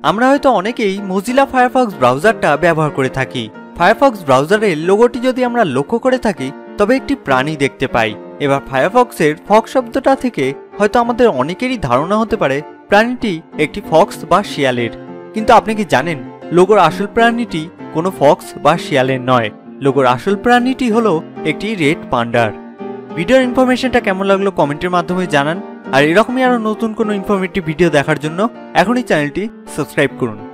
আমরা হয়তো অনেকেই মোজিলা ফায়ারফক্স ব্রাউজারটা ব্যবহার করে থাকি। ফায়ারফক্স ব্রাউজারের লোগোটি যদি আমরা লক্ষ্য করে থাকি তবে একটি প্রাণী দেখতে পাই। এবার ফায়ারফক্সের ফক্স শব্দটা থেকে হয়তো আমাদের অনেকেরই ধারণা হতে পারে প্রাণীটি একটি ফক্স বা শিয়ালের। কিন্তু আপনি কি জানেন লোগোর আসল প্রাণীটি কোনো ফক্স বা শিয়ালের নয়। লোগোর আসল প্রাণীটি হলো একটি রেড পান্ডার। ভিডিওর ইনফরমেশনটা কেমন লাগলো কমেন্টের মাধ্যমে জানান। আর এরকমই আরো নতুন কোনো ইনফরমেটিভ ভিডিও দেখার জন্য এখনই চ্যানেলটি সাবস্ক্রাইব করুন।